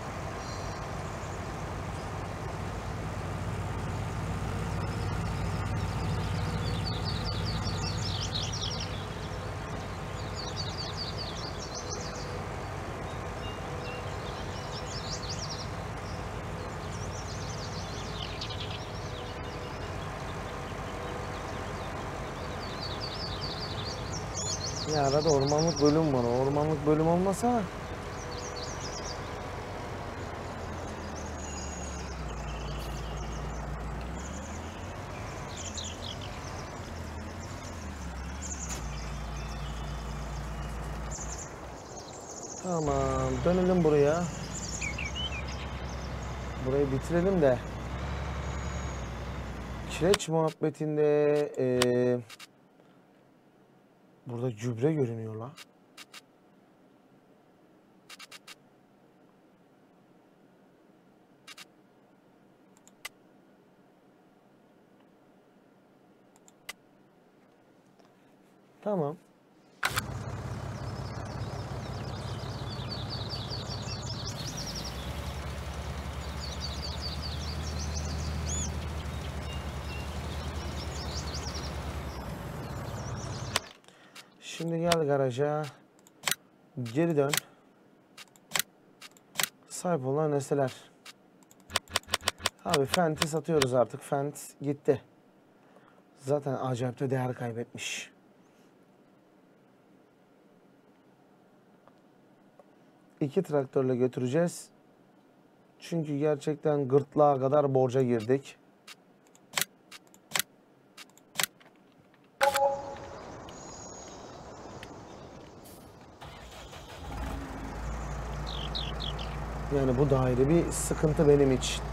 Ya arada ormanlık bölüm var. O ormanlık bölüm olmasa tamam, dönelim buraya. Burayı bitirelim de kireç muhabbetinde burada gübre görünüyor la. Tamam. Şimdi gel garaja. Geri dön. Sahip olan nesneler. Abi Fent'i satıyoruz artık. Fent gitti. Zaten acayip de değer kaybetmiş. İki traktörle götüreceğiz. Çünkü gerçekten gırtlağa kadar borca girdik. Yani bu da ayrı bir sıkıntı benim için.